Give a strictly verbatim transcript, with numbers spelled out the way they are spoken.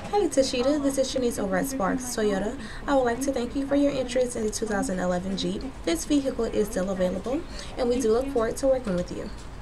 Hey Tasheta, this is Shanice over at Sparks Toyota. I would like to thank you for your interest in the two thousand eleven Jeep. This vehicle is still available and we do look forward to working with you.